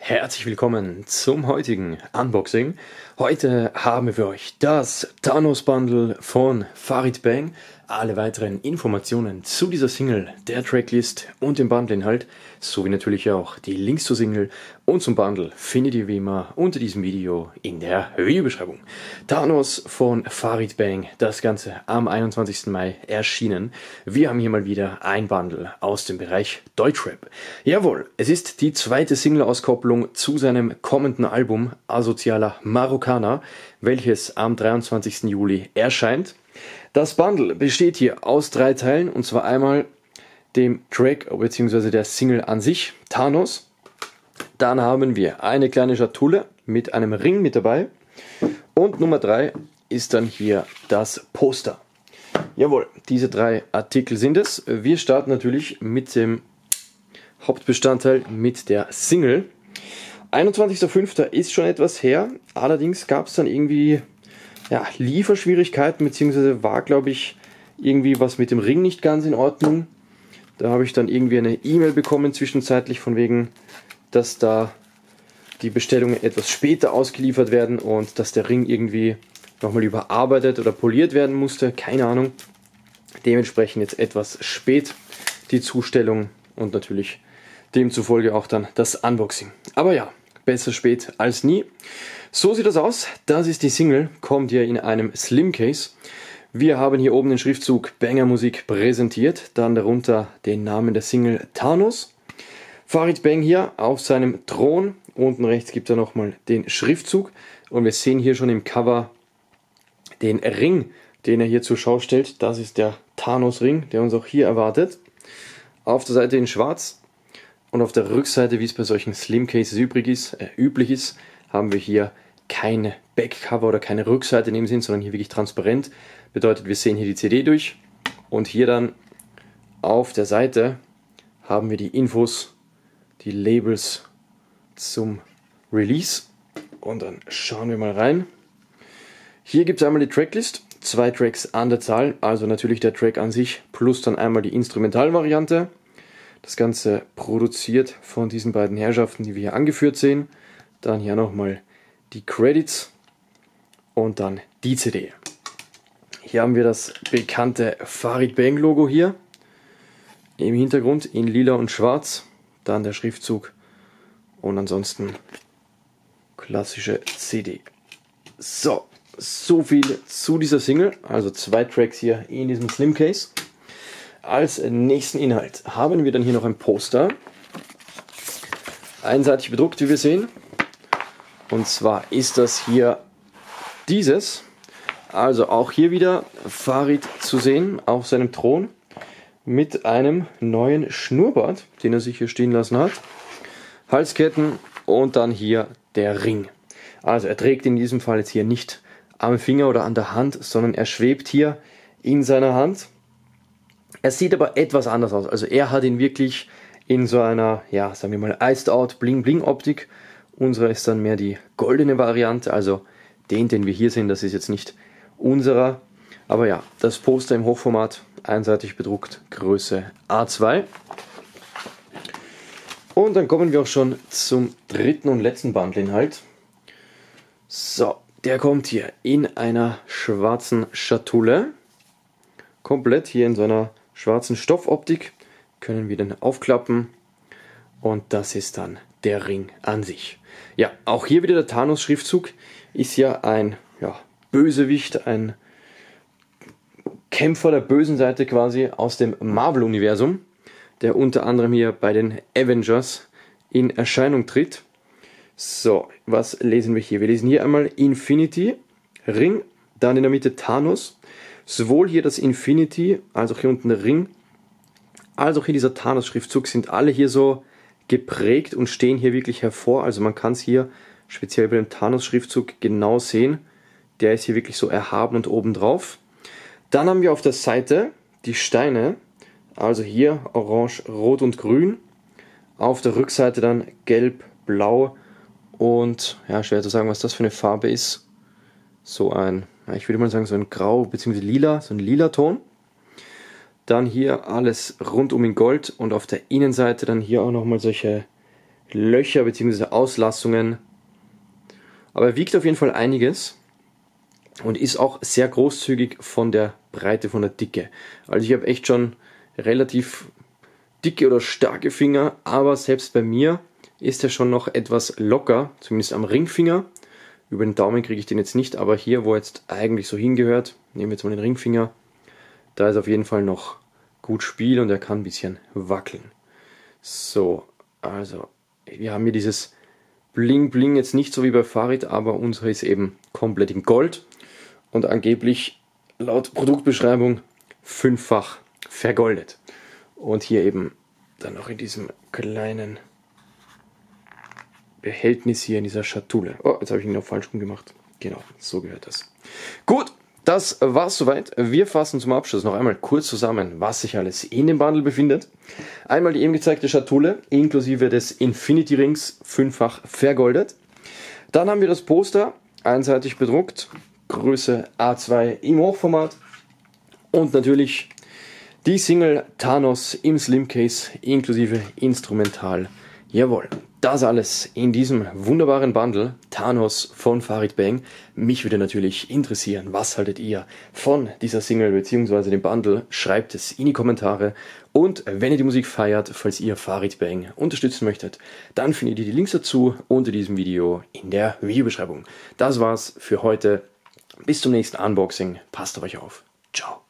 Herzlich willkommen zum heutigen Unboxing. Heute haben wir für euch das Thanos Bundle von Farid Bang. Alle weiteren Informationen zu dieser Single, der Tracklist und dem Bundle-Inhalt, sowie natürlich auch die Links zur Single und zum Bundle findet ihr wie immer unter diesem Video in der Videobeschreibung. Thanos von Farid Bang, das Ganze am 21. Mai erschienen. Wir haben hier mal wieder ein Bundle aus dem Bereich Deutschrap. Jawohl, es ist die zweite Single-Auskopplung zu seinem kommenden Album Asozialer Marokkaner, welches am 23. Juli erscheint. Das Bundle besteht hier aus 3 Teilen, und zwar einmal dem Track bzw. der Single an sich, Thanos. Dann haben wir eine kleine Schatulle mit einem Ring mit dabei. Und Nummer 3 ist dann hier das Poster. Jawohl, diese 3 Artikel sind es. Wir starten natürlich mit dem Hauptbestandteil, mit der Single. 21.05. ist schon etwas her, allerdings gab es dann irgendwie Lieferschwierigkeiten, beziehungsweise war, glaube ich, irgendwie was mit dem Ring nicht ganz in Ordnung. Da habe ich dann irgendwie eine E-Mail bekommen zwischenzeitlich von wegen, dass da die Bestellungen etwas später ausgeliefert werden und dass der Ring irgendwie nochmal überarbeitet oder poliert werden musste, keine Ahnung. Dementsprechend jetzt etwas spät die Zustellung und natürlich demzufolge auch dann das Unboxing. Aber ja, besser spät als nie. So sieht das aus. Das ist die Single, kommt hier in einem Slim Case. Wir haben hier oben den Schriftzug Banger Musik präsentiert, dann darunter den Namen der Single Thanos. Farid Bang hier auf seinem Thron. Unten rechts gibt es nochmal den Schriftzug und wir sehen hier schon im Cover den Ring, den er hier zur Schau stellt. Das ist der Thanos-Ring, der uns auch hier erwartet. Auf der Seite in schwarz und auf der Rückseite, wie es bei solchen Slim Cases üblich ist, haben wir hier keine Backcover oder keine Rückseite in dem Sinn, sondern hier wirklich transparent. Bedeutet, wir sehen hier die CD durch und hier dann auf der Seite haben wir die Infos, die Labels zum Release. Und dann schauen wir mal rein. Hier gibt es einmal die Tracklist, 2 Tracks an der Zahl, also natürlich der Track an sich plus dann einmal die Instrumentalvariante. Das Ganze produziert von diesen beiden Herrschaften, die wir hier angeführt sehen. Dann hier nochmal die Credits und dann die CD. Hier haben wir das bekannte Farid Bang Logo hier im Hintergrund in lila und schwarz. Dann der Schriftzug und ansonsten klassische CD. So viel zu dieser Single. Also 2 Tracks hier in diesem Slim Case. Als nächsten Inhalt haben wir dann hier noch ein Poster. Einseitig bedruckt, wie wir sehen. Und zwar ist das hier dieses. Also auch hier wieder Farid zu sehen auf seinem Thron mit einem neuen Schnurrbart, den er sich hier stehen lassen hat. Halsketten und dann hier der Ring. Also er trägt in diesem Fall jetzt hier nicht am Finger oder an der Hand, sondern er schwebt hier in seiner Hand. Er sieht aber etwas anders aus. Also er hat ihn wirklich in so einer, sagen wir mal, Iced Out Bling Bling Optik. Unsere ist dann mehr die goldene Variante, also den wir hier sehen, das ist jetzt nicht unserer. Aber ja, das Poster im Hochformat, einseitig bedruckt, Größe A2. Und dann kommen wir auch schon zum dritten und letzten Bundle-Inhalt. So, der kommt hier in einer schwarzen Schatulle. Komplett hier in so einer schwarzen Stoffoptik. Können wir dann aufklappen. Und das ist dann der Ring an sich. Ja, auch hier wieder der Thanos-Schriftzug. Ist ja ein Bösewicht, ein Kämpfer der bösen Seite quasi aus dem Marvel-Universum, der unter anderem hier bei den Avengers in Erscheinung tritt. So, was lesen wir hier? Wir lesen hier einmal Infinity, Ring, dann in der Mitte Thanos. Sowohl hier das Infinity, als auch hier unten der Ring, als auch hier dieser Thanos-Schriftzug sind alle hier so geprägt und stehen hier wirklich hervor. Also man kann es hier speziell bei dem Thanos-Schriftzug genau sehen. Der ist hier wirklich so erhaben und oben drauf. Dann haben wir auf der Seite die Steine, also hier orange, rot und grün. Auf der Rückseite dann gelb, blau und schwer zu sagen, was das für eine Farbe ist. So ein, ich würde mal sagen, so ein grau bzw. lila, so ein lila Ton. Dann hier alles rundum in Gold und auf der Innenseite dann hier auch nochmal solche Löcher bzw. Auslassungen. Aber er wiegt auf jeden Fall einiges und ist auch sehr großzügig von der Breite, von der Dicke. Also ich habe echt schon relativ dicke oder starke Finger, aber selbst bei mir ist er schon noch etwas locker, zumindest am Ringfinger. Über den Daumen kriege ich den jetzt nicht, aber hier, wo er jetzt eigentlich so hingehört, nehmen wir jetzt mal den Ringfinger, da ist auf jeden Fall noch gut Spiel und er kann ein bisschen wackeln. So, also wir haben hier dieses Bling Bling jetzt nicht so wie bei Farid, aber unsere ist eben komplett in Gold und angeblich laut Produktbeschreibung 5-fach vergoldet. Und hier eben dann noch in diesem kleinen Behältnis hier in dieser Schatulle. Oh, jetzt habe ich ihn noch falsch rum gemacht. Genau, so gehört das. Gut, das war's soweit. Wir fassen zum Abschluss noch einmal kurz zusammen, was sich alles in dem Bundle befindet. Einmal die eben gezeigte Schatulle, inklusive des Infinity Rings, 5-fach vergoldet. Dann haben wir das Poster, einseitig bedruckt, Größe A2 im Hochformat. Und natürlich die Single Thanos im Slimcase, inklusive Instrumental. Jawohl, das alles in diesem wunderbaren Bundle Thanos von Farid Bang. Mich würde natürlich interessieren, was haltet ihr von dieser Single bzw. dem Bundle? Schreibt es in die Kommentare. Und wenn ihr die Musik feiert, falls ihr Farid Bang unterstützen möchtet, dann findet ihr die Links dazu unter diesem Video in der Videobeschreibung. Das war's für heute. Bis zum nächsten Unboxing. Passt auf euch auf. Ciao.